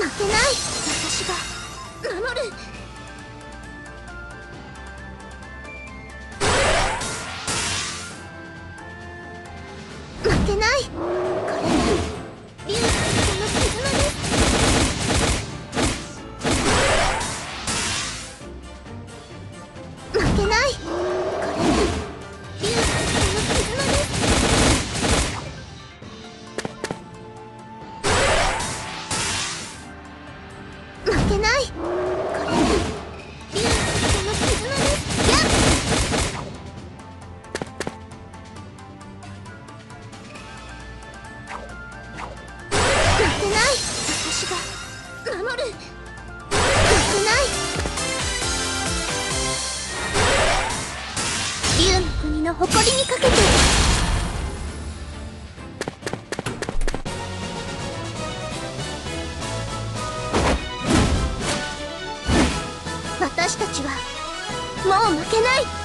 けない。私が守る。負けない。これが竜と人の絆です。負けない。これが竜と人の絆です。負けない。これが竜と人の絆です。やっ負けない。私が守る。負けない。竜の国の誇りにかけて。私たちはもう負けない。